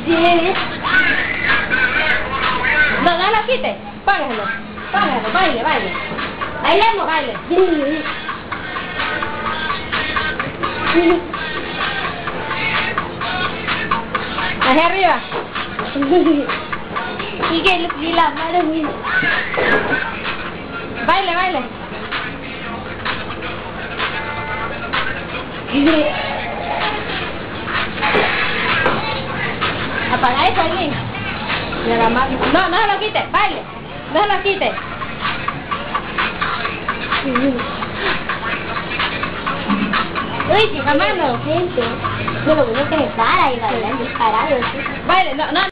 No, no lo quite. Póngalo. Póngalo, baile, baile. Bailemos, baile. Hacia arriba. Y que la mano mía. Baile, baile. Apaga eso, Aileen. No, no lo quite, baile. No lo quite. Uy, qué mano, gente. Yo lo bueno que se para y bailan disparado. Baile, no, no.